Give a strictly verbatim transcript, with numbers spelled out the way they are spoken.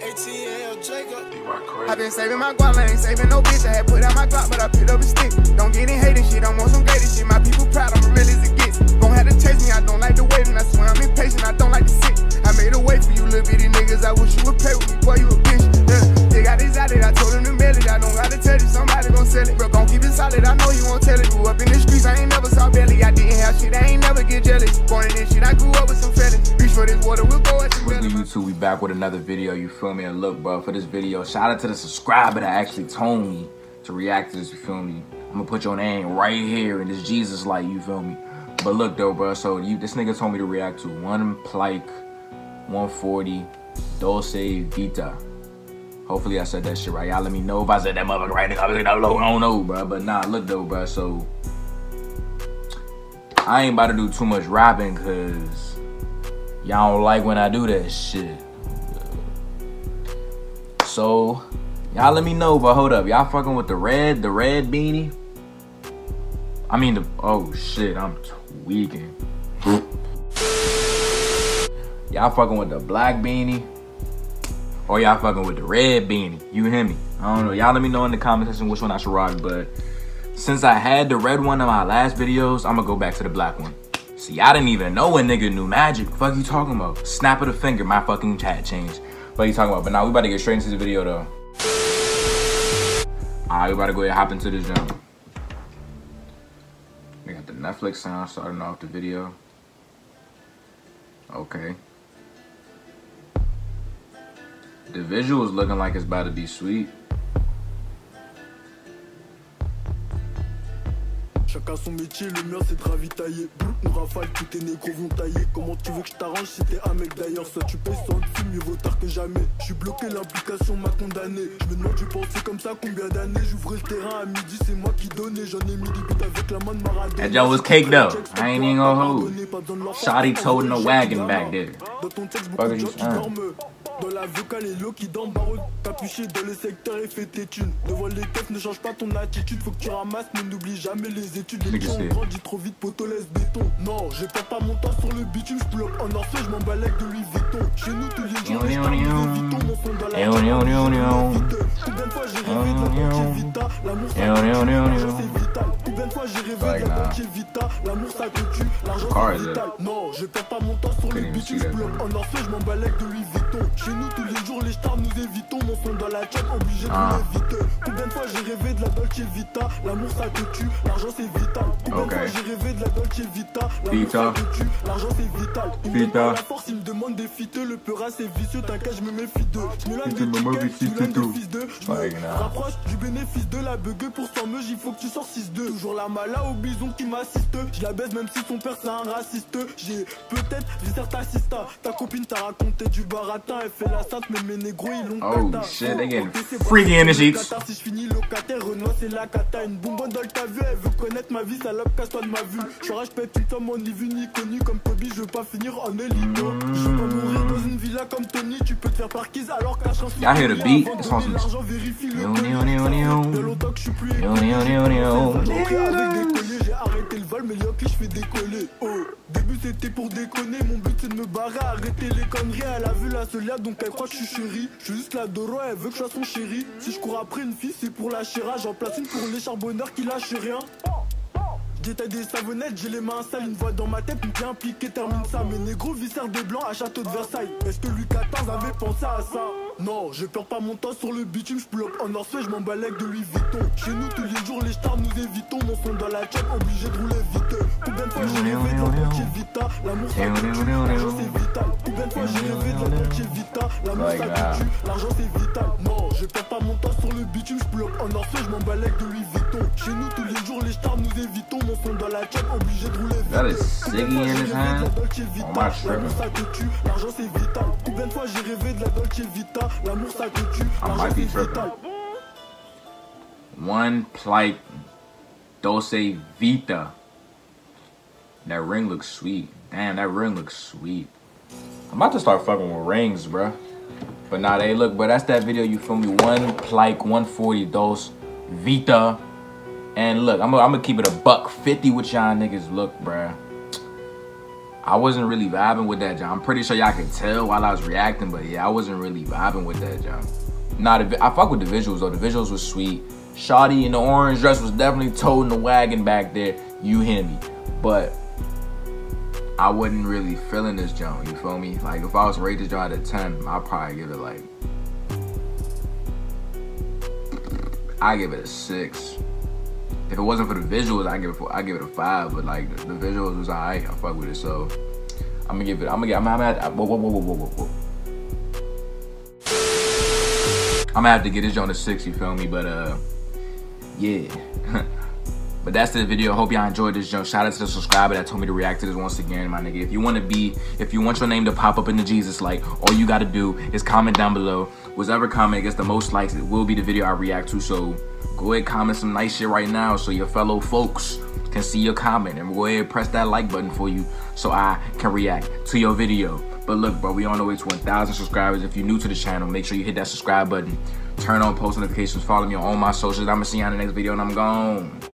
I been saving my guap, I ain't saving no bitch. I had put out my Glock, but I picked up a stick. Don't get in hating shit, I'm on some gated shit. My people proud, I'm real as it gets. Gon' have to chase me, I don't like to wait, and I swear I'm impatient, I don't like to sit. I made a way for you little bitty niggas, I wish you would pay with me, boy, you a bitch. Yeah, they got this out it, I told them to mail it. I don't gotta tell you, somebody gon' sell it. Bro, gon' keep it solid, I know you won't tell it. Grew up in the streets, I ain't never saw belly. I didn't have shit, I ain't never get jealous. Born in this shit, I grew up with some fellas. Reach for this water, we'll go at the What's good, YouTube? We back with another video, you feel me? And look, bro, for this video, shout out to the subscriber that actually told me to react to this, you feel me? I'm gonna put your name right here in this Jesus light, you feel me? But look though, bro, so you, this nigga told me to react to one Plike one forty Dulce Vita. Hopefully I said that shit right. Y'all let me know if I said that motherfucker right. I don't know, bro. But nah, look though, bro. So I ain't about to do too much rapping because y'all don't like when I do that shit. So y'all let me know, but hold up. Y'all fucking with the red, the red beanie? I mean the, oh shit, I'm tweaking. Y'all fucking with the black beanie? Or y'all fucking with the red beanie? You hear me? I don't know. Y'all let me know in the comment section which one I should rock, but since I had the red one in my last videos, I'm gonna go back to the black one. See, I didn't even know a nigga knew magic. Fuck you talking about? Snap of the finger, my fucking chat changed. What you talking about? But now we about to get straight into the video though. Alright, we about to go ahead and hop into this jump. We got the Netflix sound starting off the video. Okay. The visual is looking like it's about to be sweet. Chacun son métier, le mien c'est de ravitailler. Une rafale, tous tes négros vont tailler. Comment tu veux que je t'arrange si t'es un mec d'ailleurs? Soit tu payes, soit dessus, mieux vaut tard que jamais. Je suis bloqué, l'implication m'a condamné. Je me demande, tu pensais comme ça combien d'années? J'ouvrais le terrain à midi, c'est moi qui donnais. J'en ai mis des buts avec la main de Maradona. That joke was cake though. I ain't even gonna hold. Shotty toting a wagon back there. Dans ton texte, beaucoup de gens qui dorment. Dans la vocale et l'eau qui dorment, barreau capuché dans le secteur et fait tes thunes. Devant les keufs, ne change pas ton attitude, faut que tu ramasses, mais n'oublie jamais les études. Les gens grandissent trop vite, poteau laisse béton. Non, je perds pas mon temps sur le bitume, je bloque en orfeu, je m'emballe avec de Louis Vuitton. Chez nous, tous les jours, les stars nous évitons, mon son dans la tête. Combien de fois j'ai rêvé de la Dolce Vita, l'amour ça l'argent c'est vital. Combien de fois j'ai rêvé de la Dolce Vita, l'amour ça te tue, l'argent c'est vital. Non, je perds pas mon temps sur le bitume, je bloque en orfeu, je m'emballe avec de Louis Vuitton. Chez nous tous les jours les stars nous évitons, mon son dans la tête, obligé de ah. vite. Combien de fois j'ai rêvé de la Dolce Vita, l'amour ça te tue, l'argent c'est vital. Combien de fois j'ai rêvé de la Dolce Vita, l'amour ça te tue, l'argent c'est vital. Il me donne la force, il me demande des fiteux, le peur c'est vicieux, t'inquiète je me méfie d'eux. Je me lâche des tickets, je me des fils d'eux. Je me rapproche du bénéfice de la bugue pour cent meuse, il faut que tu sors six deux. Toujours la mala au bison qui m'assiste, je la baise même si son père c'est un raciste. J'ai peut-être vu certains assista, ta copine t'a raconté du baratin, elle fait la sainte mais mes négros ils l'ont oh kata. Shit, they getting freaky in the sheets. Si je finis locataire, Renoir c'est la cata. Une bonbonne dans le ta vue, elle veut connaître ma vie, salope casse-toi de ma vue. Je rage pète une somme, on ni vu ni connu comme Kobe, je veux pas finir en élito. Je veux pas mourir dans une villa comme Tony, tu peux te faire parquise alors qu'à chance. Y'all hear the beat? It's on some. L'argent vérifie le de longtemps que je suis plus avec des colliers, j'ai arrêté le vol, mais les hockey je fais décoller. Oh, début c'était pour déconner, mon but c'est de me barrer, arrêter les conneries. Elle a vu la Solia donc elle croit que je suis chérie. Je suis juste la Doro, elle veut que je sois son chéri. Si je cours après une fille, c'est pour la chéra. J'en place une pour les charbonneurs qui lâchent rien. Détail des savonnettes, j'ai les mains sales, une voix dans ma tête, une bien impliquée, termine ça. Mes négros viscères de blanc à Château de Versailles. Est-ce que Louis quatorze avait pensé à ça? Non, je perds pas mon temps sur le bitume, je bloque en orfeu, je m'emballe avec de Louis Vuitton. Chez nous tous les jours les stars nous évitons, mon son dans la tête, obligé de rouler vite. Combien de fois j'ai rêvé de la Dolce Vita, l'amour ça te tue, l'argent c'est vital. Combien de fois j'ai rêvé de la Dolce Vita, l'amour ça te tue, l'argent c'est vital. Non, je perds pas mon temps sur le bitume, je bloque en orfeu, je m'emballe avec de Louis Vuitton. Chez nous tous les jours les stars nous évitons, mon son dans la tête, obligé de rouler vite. That is Siggy in his hand. Oh my shrimp. Ça te tue, l'argent c'est vital. Combien de fois j'ai rêvé de la Dolce Vita, l'amour ça te tue, l'argent c'est vital. One Plike Dulce Vita. That ring looks sweet. Damn, that ring looks sweet. I'm about to start fucking with rings, bruh. But nah, they look, but that's that video, you feel me? One Plike one forty Dulce Vita. And look, I'm gonna keep it a buck fifty with y'all niggas. Look, bruh. I wasn't really vibing with that, John. I'm pretty sure y'all could tell while I was reacting, but yeah, I wasn't really vibing with that, John. Nah, the, I fuck with the visuals, though. The visuals was sweet. Shawty in the orange dress was definitely toting the wagon back there. You hear me? But I wasn't really feeling this joint, you feel me? Like, if I was to rate this joint at ten, I'd probably give it like, I give it a six. If it wasn't for the visuals, I give it I give it a five. But like the, the visuals was alright. I fuck with it, so I'm gonna give it. I'm gonna get. I'm gonna have. Whoa, whoa, whoa, whoa, whoa, whoa. I'm gonna have to get this joint a six. You feel me? But uh, yeah. But that's the video. Hope y'all enjoyed this joint. Shout out to the subscriber that told me to react to this once again, my nigga. If you want to be, if you want your name to pop up in the Jesus light, all you gotta do is comment down below. Whatever comment gets the most likes, it will be the video I react to. So go ahead, comment some nice shit right now so your fellow folks can see your comment, and go ahead press that like button for you so I can react to your video. But look, bro, we on the way to one thousand subscribers. If you're new to the channel, make sure you hit that subscribe button, turn on post notifications, follow me on all my socials. I'm gonna see you on the next video, and I'm gone.